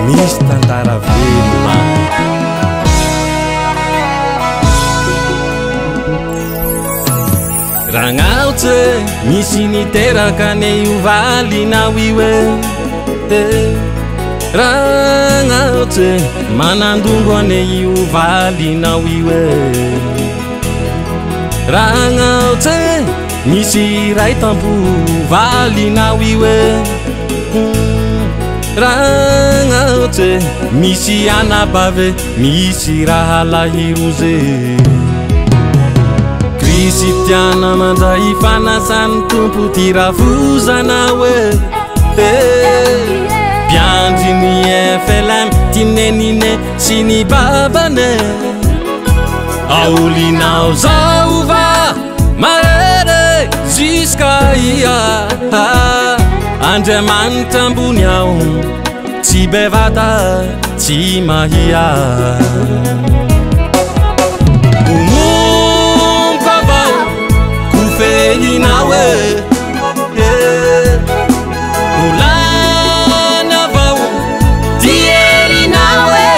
misy tantara velona ragnaotsy misy niteraka ne io valinao io e ragnaotsy manandongo ane io valinao io e ragnaotsy misy ray tampo valinao io e ragnaotsy misy anabave misy raha lahiroze Kristiana mandray fanasany tompo ty ravozanao e Piandry ny FLM ty nenine sy ny babane Aolinao zao va mahere jusqu'à ia Andriamanitra ambony ao tsy bevata tsy mahia Fehinao e Olana vao Tierinao e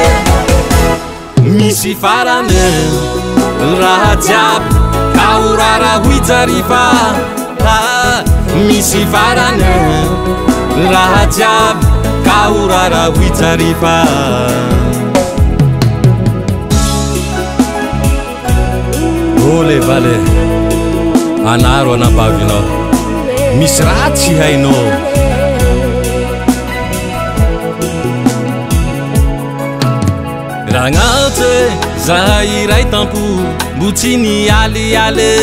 Misy farane Raha jiaby Kaorara huijarifa Misy farane Raha jiaby Kaorara huijarifa Ole vale Anaro anampavinao misy raha tsy hainao ragnaotsy zahay iray tampo mbo tsy nialiale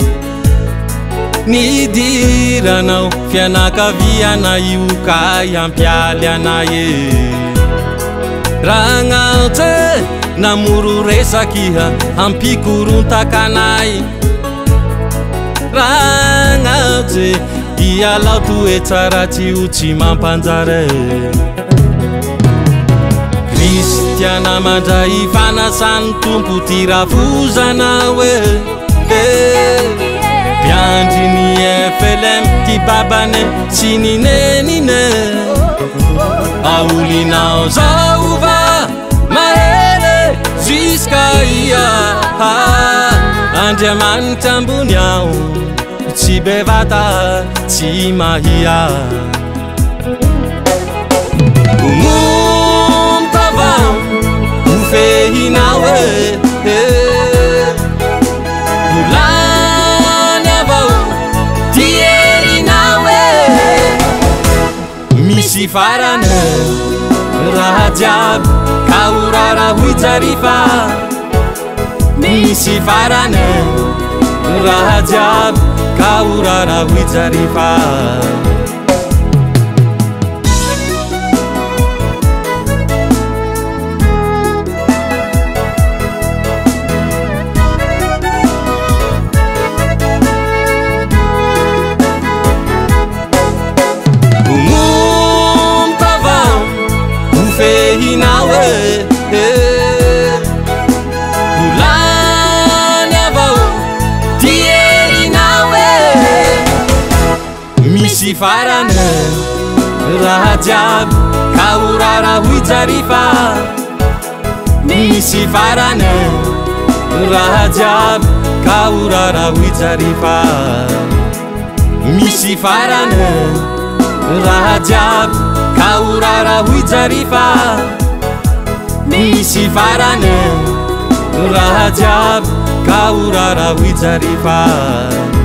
nidiranao fianakaviana io ka iampialy anay e ragnaotsy namoro resakiha ampikorontakanay ragnaotsy ialao toetsara tsy ho tsy mampanjare Kristiana mandray fanasany tompo ty ravozanao e Piandry ny FLM ty babane sy ny nenine Aolinao zao va mahere jusqu'à ia Andriamanitra ambony ao tsy bevata tsy mahia Omomta vao ho fehinao e Olana vao tierinao e Misy farane raha jiaby kaorara huijarifa Misy farane raha jiaby kaorara huijarifa Omomta vao ho fehinao e Misy farane raha jiaby kaorara huijarifa Misy farane raha jiaby kaorara huijarifa Misy farane raha jiaby kaorara huijarifa Misy farane raha jiaby kaorara huijarifa